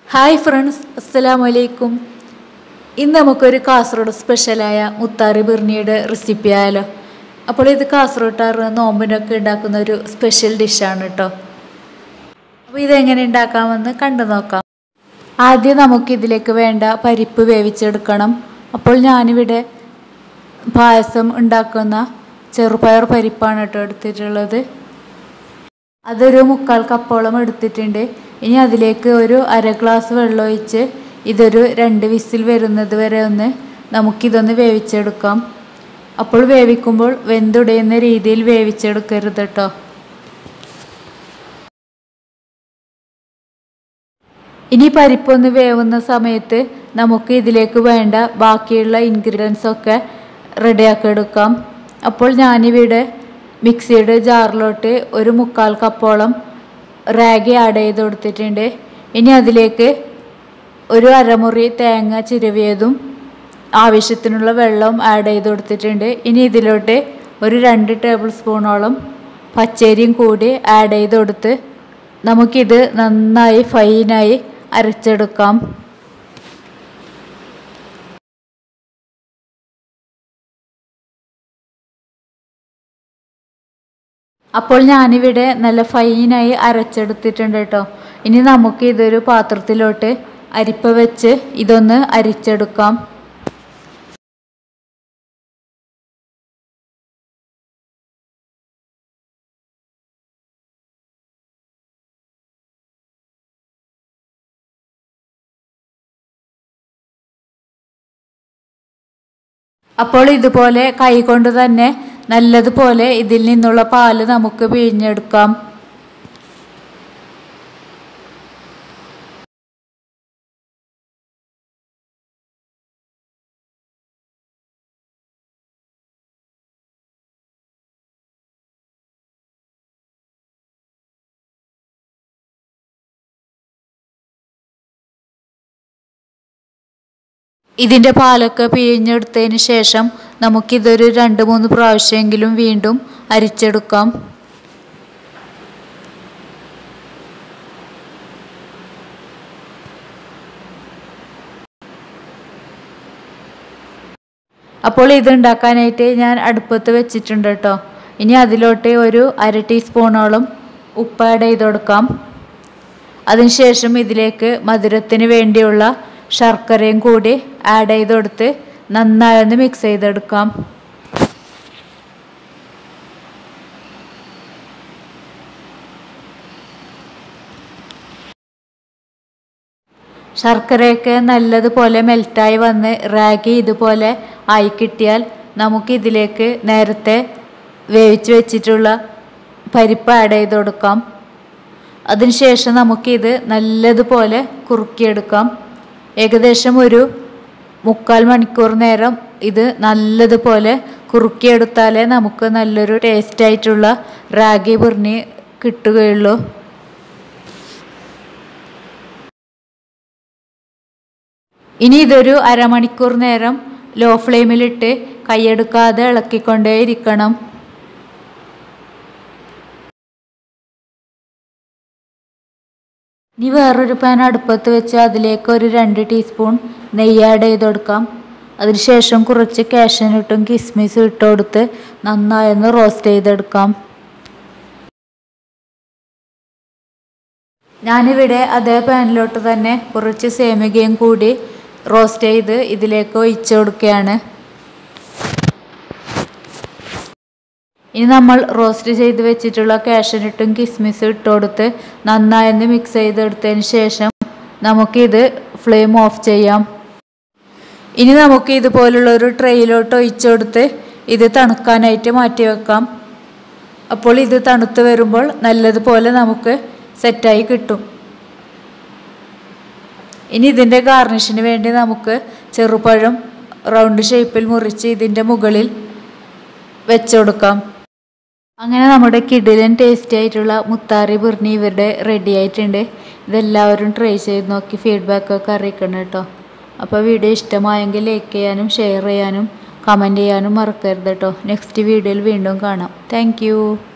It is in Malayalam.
ഹായ് ഫ്രണ്ട്സ്, അസ്സലാമു അലൈക്കും. ഇന്ന് നമുക്കൊരു കാസർഗോഡ് സ്പെഷ്യലായ മുത്താറി ബിർണിയുടെ റെസിപ്പി ആയാലോ. അപ്പോൾ ഇത് കാസർഗോട്ടാറ് നോമ്പിനൊക്കെ ഉണ്ടാക്കുന്ന ഒരു സ്പെഷ്യൽ ഡിഷാണ് കേട്ടോ. അപ്പോൾ ഇതെങ്ങനെ ഉണ്ടാക്കാമെന്ന് കണ്ടു നോക്കാം. ആദ്യം നമുക്കിതിലേക്ക് വേണ്ട പരിപ്പ് വേവിച്ചെടുക്കണം. അപ്പോൾ ഞാനിവിടെ പായസം ഉണ്ടാക്കുന്ന ചെറുപയർ പരിപ്പാണ് കേട്ടോ എടുത്തിട്ടുള്ളത്. അതൊരു 3/4 കപ്പോളം എടുത്തിട്ടുണ്ട്. ഇനി അതിലേക്ക് ഒരു അര ഗ്ലാസ് വെള്ളം ഒഴിച്ച് ഇതൊരു 2 വിസിൽ വരുന്നത് വരെ നമുക്കിതൊന്ന് വേവിച്ചെടുക്കാം. അപ്പോൾ വേവിക്കുമ്പോൾ വെന്തുടയുന്ന രീതിയിൽ വേവിച്ചെടുക്കരുത് കേട്ടോ. ഇനി പരിപ്പൊന്ന് വേവുന്ന സമയത്ത് നമുക്ക് ഇതിലേക്ക് വേണ്ട ബാക്കിയുള്ള ഇൻഗ്രീഡിയൻസ് ഒക്കെ റെഡിയാക്കി എടുക്കാം. അപ്പോൾ ഞാനിവിടെ മിക്സിയുടെ ജാറിലോട്ട് ഒരു 3/4 കപ്പോളം റാഗി ആഡ് ചെയ്ത് കൊടുത്തിട്ടുണ്ട്. ഇനി അതിലേക്ക് ഒരു അരമുറി തേങ്ങ ചിരവിയതും ആവശ്യത്തിനുള്ള വെള്ളം ആഡ് ചെയ്ത് കൊടുത്തിട്ടുണ്ട്. ഇനി ഇതിലോട്ട് ഒരു 2 ടേബിൾ സ്പൂണോളം പച്ചരിയും കൂടി ആഡ് ചെയ്ത് കൊടുത്ത് നമുക്കിത് നന്നായി ഫൈനായി അരച്ചെടുക്കാം. അപ്പോൾ ഞാനിവിടെ നല്ല ഫൈനായി അരച്ചെടുത്തിട്ടുണ്ട് കേട്ടോ. ഇനി നമുക്ക് ഇതൊരു പാത്രത്തിലോട്ട് അരിപ്പ വെച്ച് ഇതൊന്ന് അരിച്ചെടുക്കാം. അപ്പോൾ ഇതുപോലെ കൈകൊണ്ട് തന്നെ നല്ലതുപോലെ ഇതിൽ നിന്നുള്ള പാല് നമുക്ക് പിഴിഞ്ഞെടുക്കാം. ഇതിൻ്റെ പാലൊക്കെ പിഴിഞ്ഞെടുത്തതിന് ശേഷം നമുക്കിതൊരു 2-3 പ്രാവശ്യമെങ്കിലും വീണ്ടും അരിച്ചെടുക്കാം. അപ്പോൾ ഇത് ഉണ്ടാക്കാനായിട്ട് ഞാൻ അടുപ്പത്ത് വെച്ചിട്ടുണ്ട് കേട്ടോ. ഇനി അതിലോട്ട് ഒരു അര ടീസ്പൂണോളം ഉപ്പ് ആഡ് ചെയ്ത് കൊടുക്കാം. അതിനുശേഷം ഇതിലേക്ക് മധുരത്തിന് വേണ്ടിയുള്ള ശർക്കരയും കൂടി ആഡ് ചെയ്ത് കൊടുത്ത് നന്നായി ഒന്ന് മിക്സ് ചെയ്തെടുക്കാം. ശർക്കരയൊക്കെ നല്ലതുപോലെ മെൽറ്റായി വന്ന് റാഗി ഇതുപോലെ ആയി കിട്ടിയാൽ നമുക്കിതിലേക്ക് നേരത്തെ വേവിച്ച് വെച്ചിട്ടുള്ള പരിപ്പ് ആഡ് ചെയ്ത് കൊടുക്കാം. അതിനുശേഷം നമുക്കിത് നല്ലതുപോലെ കുറുക്കിയെടുക്കാം. ഏകദേശം ഒരു 3/4 മണിക്കൂർ നേരം ഇത് നല്ലതുപോലെ കുറുക്കിയെടുത്താലേ നമുക്ക് നല്ലൊരു ടേസ്റ്റായിട്ടുള്ള റാഗി ബിർണി കിട്ടുകയുള്ളൂ. ഇനി ഇതൊരു അരമണിക്കൂർ നേരം ലോ ഫ്ലെയിമിലിട്ട് കൈയെടുക്കാതെ ഇളക്കിക്കൊണ്ടേയിരിക്കണം. ഇനി വേറൊരു പാൻ അടുപ്പത്ത് വെച്ച് അതിലേക്ക് ഒരു 2 ടീസ്പൂൺ നെയ്യ് ആഡ് ചെയ്ത് കൊടുക്കാം. അതിനുശേഷം കുറച്ച് കാഷ്യൂനട്ടും കിസ്മിസും ഇട്ട് കൊടുത്ത് നന്നായി ഒന്ന് റോസ്റ്റ് ചെയ്തെടുക്കാം. ഞാനിവിടെ അതേ പാനിലോട്ട് തന്നെ കുറച്ച് സേമികയും കൂടി റോസ്റ്റ് ചെയ്ത് ഇതിലേക്ക് ഒഴിച്ചു കൊടുക്കുകയാണ്. ഇനി നമ്മൾ റോസ്റ്റ് ചെയ്ത് വെച്ചിട്ടുള്ള കാഷ്യൂനട്ടും കിസ്മിസും ഇട്ട് കൊടുത്ത് നന്നായി ഒന്ന് മിക്സ് ചെയ്തെടുത്തതിന് ശേഷം നമുക്കിത് ഫ്ലെയിം ഓഫ് ചെയ്യാം. ഇനി നമുക്ക് ഇതുപോലുള്ളൊരു ട്രെയിലോട്ട് ഒഴിച്ചു കൊടുത്ത് ഇത് തണുക്കാനായിട്ട് മാറ്റി വെക്കാം. അപ്പോൾ ഇത് തണുത്ത് വരുമ്പോൾ നല്ലതുപോലെ നമുക്ക് സെറ്റായി കിട്ടും. ഇനി ഇതിൻ്റെ ഗാർണിഷിന് വേണ്ടി നമുക്ക് ചെറുപഴം റൗണ്ട് ഷേപ്പിൽ മുറിച്ച് ഇതിൻ്റെ മുകളിൽ വെച്ചു കൊടുക്കാം. അങ്ങനെ നമ്മുടെ കിടിലൻ ടേസ്റ്റി ആയിട്ടുള്ള മുത്താറി ബിർണി ഇവിടെ റെഡി ആയിട്ടുണ്ട്. ഇതെല്ലാവരും ട്രൈ ചെയ്ത് നോക്കി ഫീഡ്ബാക്കൊക്കെ അറിയിക്കണം കേട്ടോ. അപ്പോൾ വീഡിയോ ഇഷ്ടമായെങ്കിൽ ലൈക്ക് ചെയ്യാനും ഷെയർ ചെയ്യാനും കമൻറ്റ് ചെയ്യാനും മറക്കരുത് കേട്ടോ. നെക്സ്റ്റ് വീഡിയോയിൽ വീണ്ടും കാണാം. താങ്ക്